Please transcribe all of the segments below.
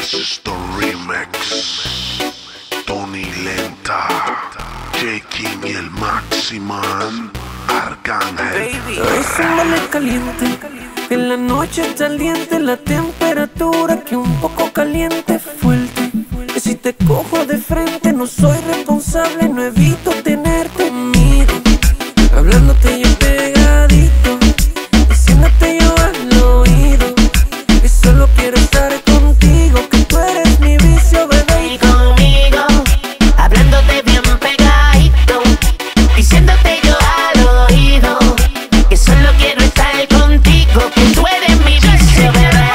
This is the remix. Tony Lenta, J. King y el Maximan, Arcángel. Hoy se vale caliente, en la noche caliente, la temperatura que un poco caliente fuerte. Que si te cojo de frente no soy responsable, no evito tenerte conmigo. Hablándote yo pegadito, diciéndote yo al oído que solo quiero estar contigo, que tú eres mi vicio, bebé. Y conmigo, hablándote bien pegadito, diciéndote yo al oído que solo quiero estar contigo, que tú eres mi vicio, bebé.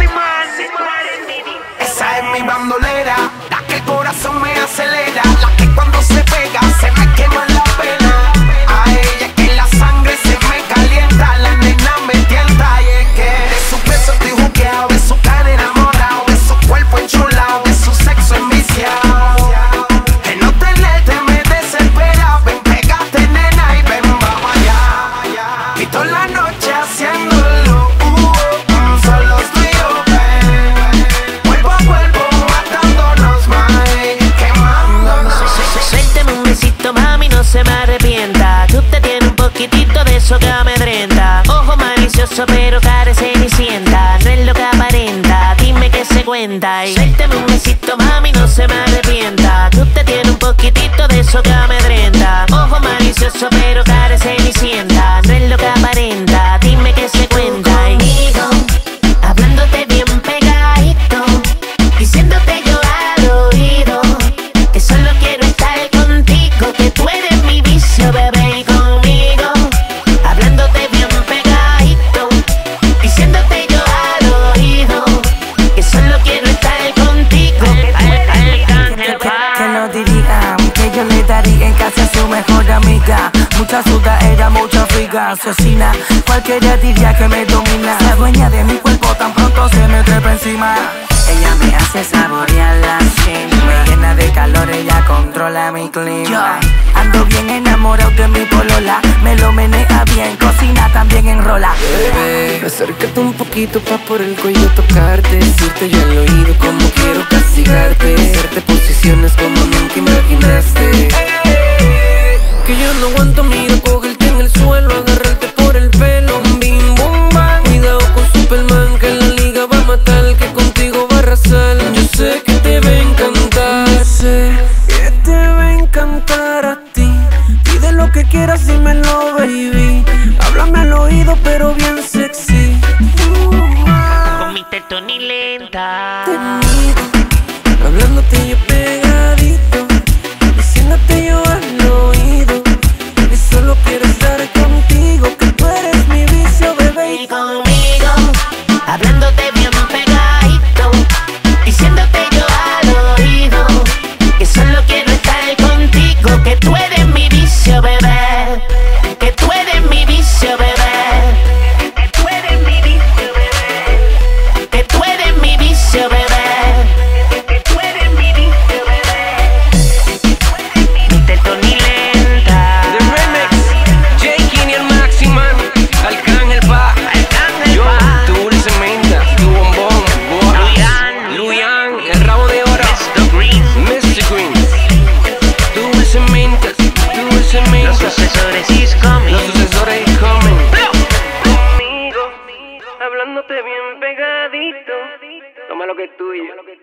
Esa es mi bandolera, la que el corazón me acelera, la que cuando se pega se me quema la pena. A ella que la sangre se me calienta, la nena me tienta. Y es que de su peso estoy juqueado, de su cara enamorado, de su cuerpo enchulado, de su sexo enviciado. El no tenerte me desespera, ven pégate nena y ven vamos allá. Y toda la noche haciéndolo, solo estoy yo, ven. Cuerpo a cuerpo matándonos más, quemándonos. Suéltame un besito, mami, no se me arrepienta. Tú te tienes un poquitito de eso que amedrenta. Ojo malicioso pero cara cenicienta, no es lo que aparenta, dime qué se cuenta. Y suéltame un besito, mami, no se me arrepienta. Tú te tienes un poquitito de eso que amedrenta. Ojo malicioso pero cara cenicienta, no es lo que aparenta, dime qué se cuenta. Y conmigo, hablándote bien pegadito, diciéndote yo al oído que solo quiero estar contigo, que tú eres mi vicio, bebé. Y conmigo, hablándote bien pegadito, diciéndote yo al oído que solo quiero estar contigo. Que no dirían que yo le daría en casa a su mejor amiga. Mucha sudadera, mucha friga, asesina. Cualquiera diría que me domina. La dueña de mi cuerpo tan pronto se me trepa encima. Ella me hace saborear la cima, me llena de calor, ella controla mi clima. Ando bien enamorado de mi polola, me lo menea bien, cocina también enrola. Bebé, acércate un poquito pa' por el cuello tocarte, decirte yo al oído como quiero castigarte, hacerte posiciones como nunca imaginaste. Que yo no aguanto, mira, cogerte en el suelo, agarrarte por el pelo, bim bum bam. Cuidado con Superman, que la liga va a matar, que contigo va a arrasar. Yo sé que te va a encantar, yo sé que te va a encantar a ti. Pide lo que quieras, dímelo, baby. Háblame al oído, pero bien sexy. Con mi Tony Lenta, Te miro, hablándote yo pegadito, diciéndote yo al oído que solo quiero estar contigo, que tú eres mi vicio, bebé. y conmigo, hablándote bien pegadito, diciéndote yo al oído que solo quiero estar contigo, que tú eres mi vicio, bebé, que tú eres mi vicio, bebé, que tú eres mi vicio, bebé, que tú eres mi vicio, bebé, que tú eres mi vicio, bebé. Mr. Tony Lenta, The Remix, J. King y el Maximan, Arcángel pa, yo, tú le cementa, tu bombón, boa, Luyan, el rabo de oro, Mr. Green, tú le cementas, los sucesores is coming. los sucesores comen. Conmigo, hablándote bien pegadito, toma lo que es tuyo.